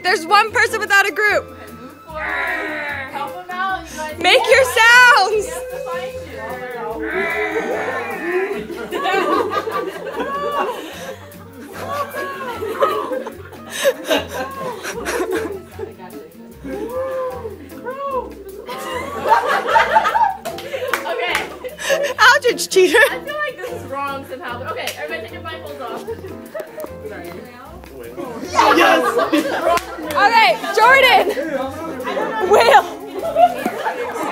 There's one person without a group. Help him out. You guys. Make your sounds. Okay. Aldrich cheater. I feel like this is wrong somehow. But okay, everybody take your blindfolds off. Yes. Okay, Jordan. Will.